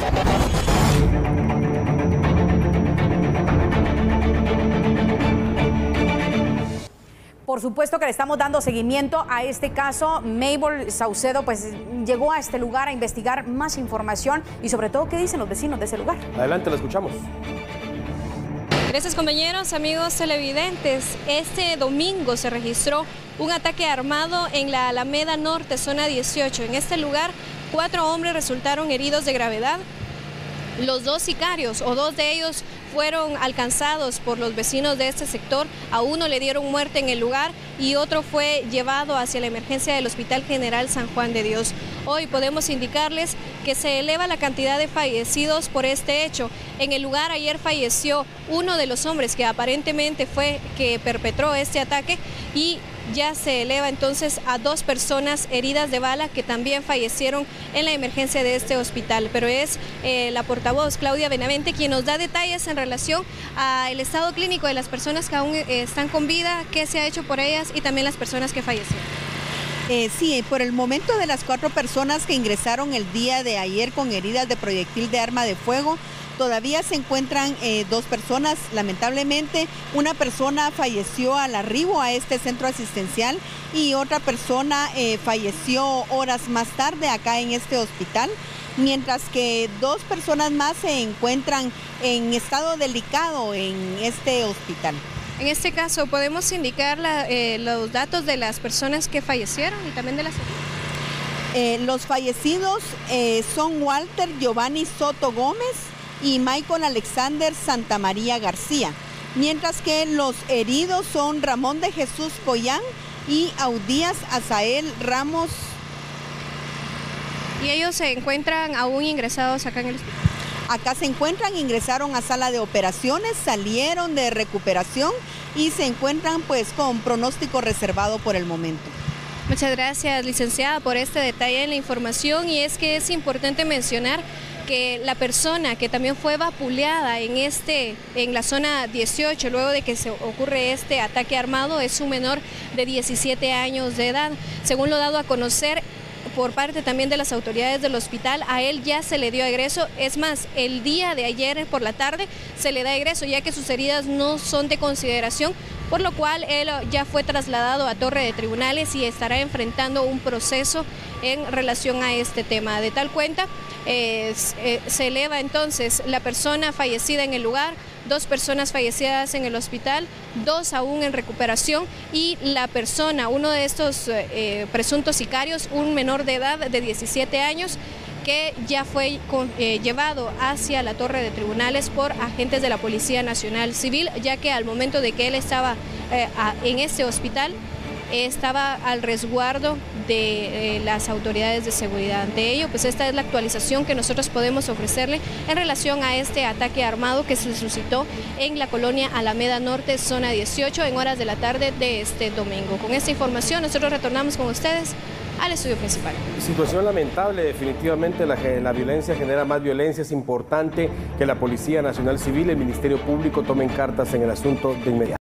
Por supuesto que le estamos dando seguimiento a este caso. Mabel Saucedo pues llegó a este lugar a investigar más información y sobre todo qué dicen los vecinos de ese lugar. Adelante, lo escuchamos. Gracias, compañeros, amigos televidentes. Este domingo se registró un ataque armado en la Alameda Norte, zona 18. En este lugar, 4 hombres resultaron heridos de gravedad. Los 2 sicarios, o 2 de ellos, fueron alcanzados por los vecinos de este sector. A uno le dieron muerte en el lugar y otro fue llevado hacia la emergencia del Hospital General San Juan de Dios. Hoy podemos indicarles que se eleva la cantidad de fallecidos por este hecho. En el lugar ayer falleció uno de los hombres que aparentemente fue que perpetró este ataque y ya se eleva entonces a 2 personas heridas de bala que también fallecieron en la emergencia de este hospital. Pero es la portavoz Claudia Benavente quien nos da detalles en relación al estado clínico de las personas que aún están con vida, qué se ha hecho por ellas y también las personas que fallecieron. Sí, por el momento de las 4 personas que ingresaron el día de ayer con heridas de proyectil de arma de fuego, todavía se encuentran 2 personas. Lamentablemente, una persona falleció al arribo a este centro asistencial y otra persona falleció horas más tarde acá en este hospital, mientras que 2 personas más se encuentran en estado delicado en este hospital. En este caso, ¿podemos indicar los datos de las personas que fallecieron y también de las heridas? Los fallecidos son Walter Giovanni Soto Gómez y Michael Alexander Santamaría García, mientras que los heridos son Ramón de Jesús Collán y Audías Azael Ramos. ¿Y ellos se encuentran aún ingresados acá en el hospital? Acá se encuentran, ingresaron a sala de operaciones, salieron de recuperación y se encuentran pues con pronóstico reservado por el momento. Muchas gracias, licenciada, por este detalle en la información. Y es que es importante mencionar que la persona que también fue vapuleada en la zona 18, luego de que se ocurre este ataque armado, es un menor de 17 años de edad. Según lo dado a conocer por parte también de las autoridades del hospital, a él ya se le dio egreso. Es más, el día de ayer por la tarde se le da egreso, ya que sus heridas no son de consideración, por lo cual él ya fue trasladado a Torre de Tribunales y estará enfrentando un proceso en relación a este tema. De tal cuenta, se eleva entonces la persona fallecida en el lugar, 2 personas fallecidas en el hospital, 2 aún en recuperación y la persona, uno de estos presuntos sicarios, un menor de edad de 17 años, que ya fue llevado hacia la Torre de Tribunales por agentes de la Policía Nacional Civil, ya que al momento de que él estaba en este hospital, estaba al resguardo de las autoridades de seguridad. Ante ello, pues esta es la actualización que nosotros podemos ofrecerle en relación a este ataque armado que se suscitó en la colonia Alameda Norte, zona 18, en horas de la tarde de este domingo. Con esta información nosotros retornamos con ustedes al estudio principal. Situación lamentable, definitivamente la violencia genera más violencia. Es importante que la Policía Nacional Civil y el Ministerio Público tomen cartas en el asunto de inmediato.